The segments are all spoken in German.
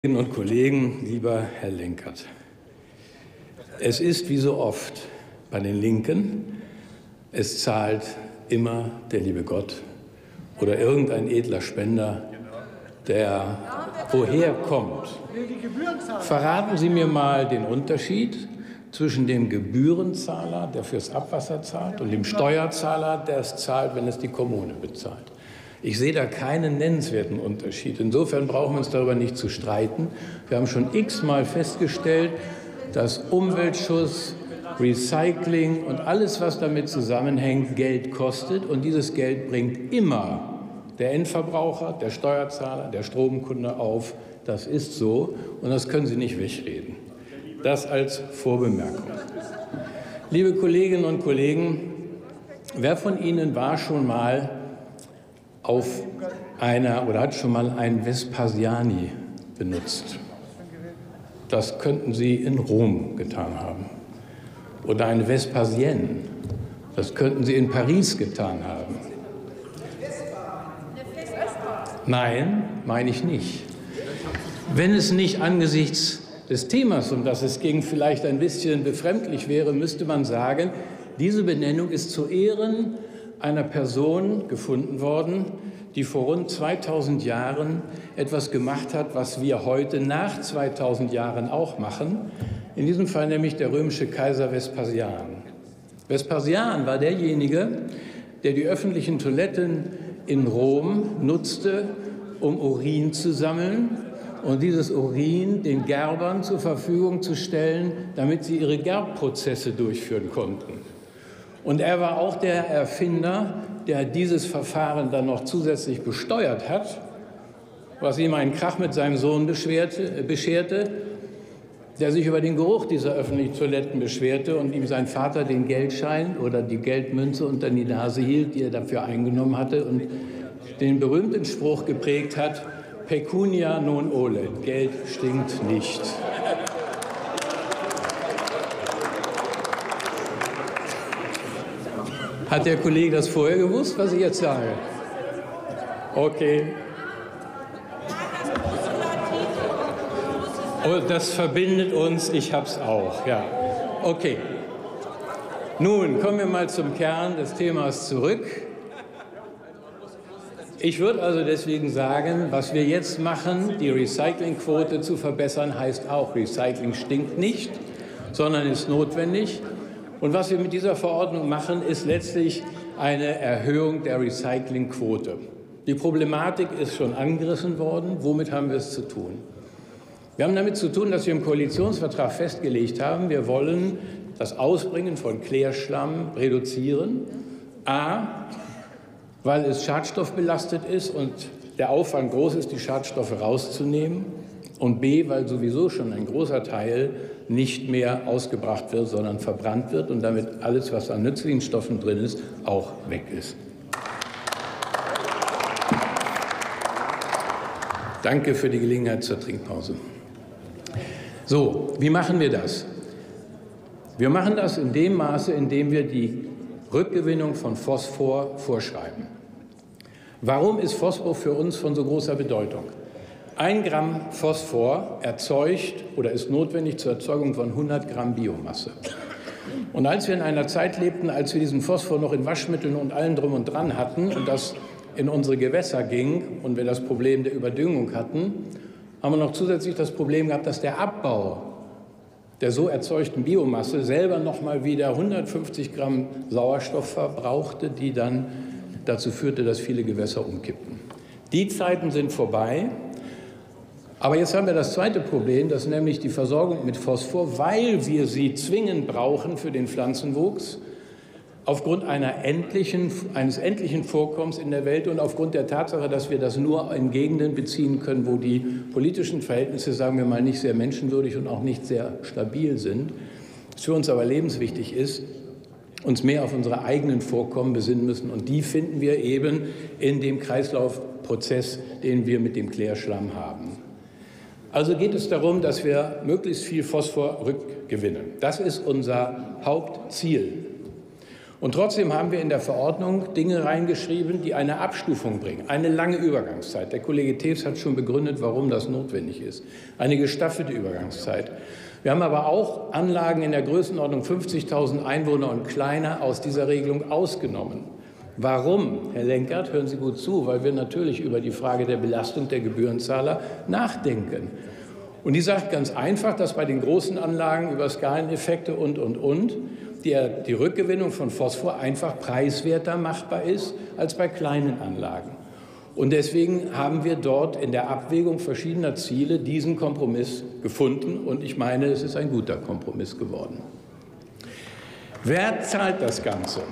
Kolleginnen und Kollegen, lieber Herr Lenkert, es ist wie so oft bei den Linken, es zahlt immer der liebe Gott oder irgendein edler Spender, der woher kommt. Verraten Sie mir mal den Unterschied zwischen dem Gebührenzahler, der fürs Abwasser zahlt, und dem Steuerzahler, der es zahlt, wenn es die Kommune bezahlt. Ich sehe da keinen nennenswerten Unterschied. Insofern brauchen wir uns darüber nicht zu streiten. Wir haben schon x-mal festgestellt, dass Umweltschutz, Recycling und alles, was damit zusammenhängt, Geld kostet. Und dieses Geld bringt immer der Endverbraucher, der Steuerzahler, der Stromkunde auf. Das ist so und das können Sie nicht wegreden. Das als Vorbemerkung. Liebe Kolleginnen und Kollegen, wer von Ihnen war schon mal auf einer oder hat schon mal einen Vespasiani benutzt? Das könnten Sie in Rom getan haben. Oder eine Vespasienne. Das könnten Sie in Paris getan haben. Nein, meine ich nicht. Wenn es nicht angesichts des Themas, um das es ging, vielleicht ein bisschen befremdlich wäre, müsste man sagen, diese Benennung ist zu Ehren einer Person gefunden worden, die vor rund 2000 Jahren etwas gemacht hat, was wir heute nach 2000 Jahren auch machen, in diesem Fall nämlich der römische Kaiser Vespasian. Vespasian war derjenige, der die öffentlichen Toiletten in Rom nutzte, um Urin zu sammeln und dieses Urin den Gerbern zur Verfügung zu stellen, damit sie ihre Gerbprozesse durchführen konnten. Und er war auch der Erfinder, der dieses Verfahren dann noch zusätzlich besteuert hat, was ihm einen Krach mit seinem Sohn bescherte, der sich über den Geruch dieser öffentlichen Toiletten beschwerte und ihm sein Vater den Geldschein oder die Geldmünze unter die Nase hielt, die er dafür eingenommen hatte, und den berühmten Spruch geprägt hat: Pecunia non olet, Geld stinkt nicht. Hat der Kollege das vorher gewusst, was ich jetzt sage? Okay. Und das verbindet uns, ich hab's auch, ja. Okay. Nun kommen wir mal zum Kern des Themas zurück. Ich würde also deswegen sagen, was wir jetzt machen, die Recyclingquote zu verbessern, heißt auch, Recycling stinkt nicht, sondern ist notwendig. Und was wir mit dieser Verordnung machen, ist letztlich eine Erhöhung der Recyclingquote. Die Problematik ist schon angerissen worden. Womit haben wir es zu tun? Wir haben damit zu tun, dass wir im Koalitionsvertrag festgelegt haben, wir wollen das Ausbringen von Klärschlamm reduzieren. A, weil es schadstoffbelastet ist und der Aufwand groß ist, die Schadstoffe rauszunehmen. Und B, weil sowieso schon ein großer Teil nicht mehr ausgebracht wird, sondern verbrannt wird und damit alles, was an nützlichen Stoffen drin ist, auch weg ist. Danke für die Gelegenheit zur Trinkpause. So, wie machen wir das? Wir machen das in dem Maße, in dem wir die Rückgewinnung von Phosphor vorschreiben. Warum ist Phosphor für uns von so großer Bedeutung? 1 Gramm Phosphor erzeugt oder ist notwendig zur Erzeugung von 100 Gramm Biomasse. Und als wir in einer Zeit lebten, als wir diesen Phosphor noch in Waschmitteln und allem drum und dran hatten und das in unsere Gewässer ging und wir das Problem der Überdüngung hatten, haben wir noch zusätzlich das Problem gehabt, dass der Abbau der so erzeugten Biomasse selber noch mal wieder 150 Gramm Sauerstoff verbrauchte, die dann dazu führte, dass viele Gewässer umkippten. Die Zeiten sind vorbei. Aber jetzt haben wir das zweite Problem, das ist nämlich die Versorgung mit Phosphor, weil wir sie zwingend brauchen für den Pflanzenwuchs, aufgrund eines endlichen Vorkommens in der Welt und aufgrund der Tatsache, dass wir das nur in Gegenden beziehen können, wo die politischen Verhältnisse, sagen wir mal, nicht sehr menschenwürdig und auch nicht sehr stabil sind. Was für uns aber lebenswichtig ist, uns mehr auf unsere eigenen Vorkommen besinnen müssen. Und die finden wir eben in dem Kreislaufprozess, den wir mit dem Klärschlamm haben. Also geht es darum, dass wir möglichst viel Phosphor rückgewinnen. Das ist unser Hauptziel. Und trotzdem haben wir in der Verordnung Dinge reingeschrieben, die eine Abstufung bringen, eine lange Übergangszeit. Der Kollege Tews hat schon begründet, warum das notwendig ist. Eine gestaffelte Übergangszeit. Wir haben aber auch Anlagen in der Größenordnung 50.000 Einwohner und kleiner aus dieser Regelung ausgenommen. Warum, Herr Lenkert, hören Sie gut zu, weil wir natürlich über die Frage der Belastung der Gebührenzahler nachdenken. Und die sagt ganz einfach, dass bei den großen Anlagen über Skaleneffekte und die Rückgewinnung von Phosphor einfach preiswerter machbar ist als bei kleinen Anlagen. Und deswegen haben wir dort in der Abwägung verschiedener Ziele diesen Kompromiss gefunden. Und ich meine, es ist ein guter Kompromiss geworden. Wer zahlt das Ganze?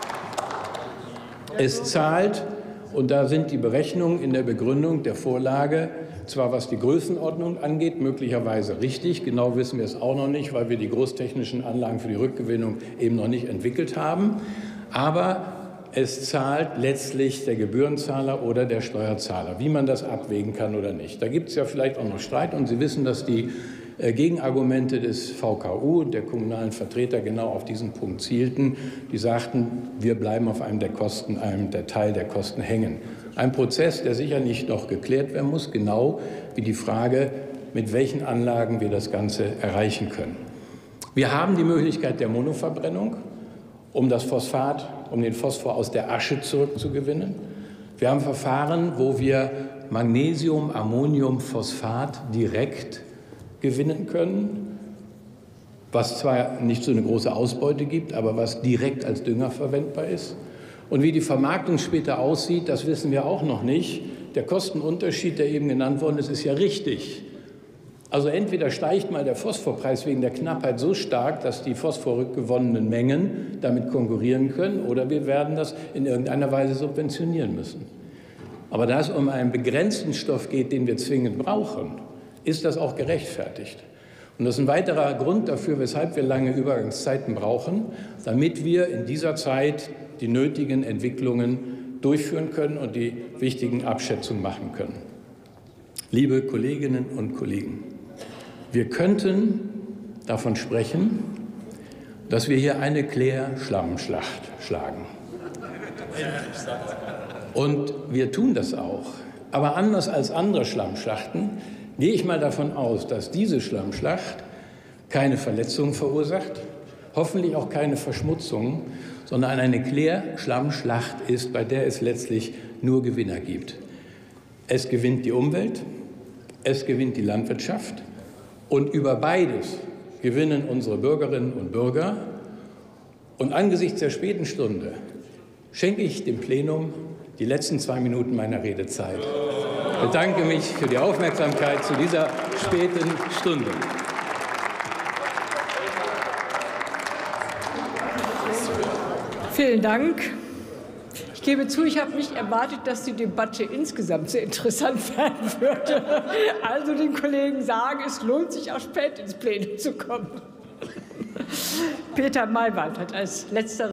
Es zahlt, und da sind die Berechnungen in der Begründung der Vorlage, zwar was die Größenordnung angeht, möglicherweise richtig. Genau wissen wir es auch noch nicht, weil wir die großtechnischen Anlagen für die Rückgewinnung eben noch nicht entwickelt haben. Aber es zahlt letztlich der Gebührenzahler oder der Steuerzahler, wie man das abwägen kann oder nicht. Da gibt es ja vielleicht auch noch Streit. Und Sie wissen, dass die Gegenargumente des VKU und der kommunalen Vertreter genau auf diesen Punkt zielten. Die sagten, wir bleiben auf einem der Teil der Kosten hängen. Ein Prozess, der sicher nicht noch geklärt werden muss, genau wie die Frage, mit welchen Anlagen wir das Ganze erreichen können. Wir haben die Möglichkeit der Monoverbrennung, um den Phosphor aus der Asche zurückzugewinnen. Wir haben Verfahren, wo wir Magnesium, Ammonium, Phosphat direkt gewinnen können, was zwar nicht so eine große Ausbeute gibt, aber was direkt als Dünger verwendbar ist. Und wie die Vermarktung später aussieht, das wissen wir auch noch nicht. Der Kostenunterschied, der eben genannt worden ist, ist ja richtig. Also entweder steigt mal der Phosphorpreis wegen der Knappheit so stark, dass die phosphorrückgewonnenen Mengen damit konkurrieren können, oder wir werden das in irgendeiner Weise subventionieren müssen. Aber da es um einen begrenzten Stoff geht, den wir zwingend brauchen, ist das auch gerechtfertigt. Und das ist ein weiterer Grund dafür, weshalb wir lange Übergangszeiten brauchen, damit wir in dieser Zeit die nötigen Entwicklungen durchführen können und die wichtigen Abschätzungen machen können. Liebe Kolleginnen und Kollegen, wir könnten davon sprechen, dass wir hier eine Klär-Schlammschlacht schlagen. Und wir tun das auch. Aber anders als andere Schlammschlachten gehe ich mal davon aus, dass diese Schlammschlacht keine Verletzungen verursacht, hoffentlich auch keine Verschmutzungen, sondern eine Klär-Schlammschlacht ist, bei der es letztlich nur Gewinner gibt. Es gewinnt die Umwelt, es gewinnt die Landwirtschaft und über beides gewinnen unsere Bürgerinnen und Bürger. Und angesichts der späten Stunde schenke ich dem Plenum die letzten 2 Minuten meiner Redezeit. Ich bedanke mich für die Aufmerksamkeit zu dieser späten Stunde. Vielen Dank. Ich gebe zu, ich habe nicht erwartet, dass die Debatte insgesamt sehr interessant werden würde. Also den Kollegen sagen, es lohnt sich auch spät ins Plenum zu kommen. Peter Maywald hat als letzter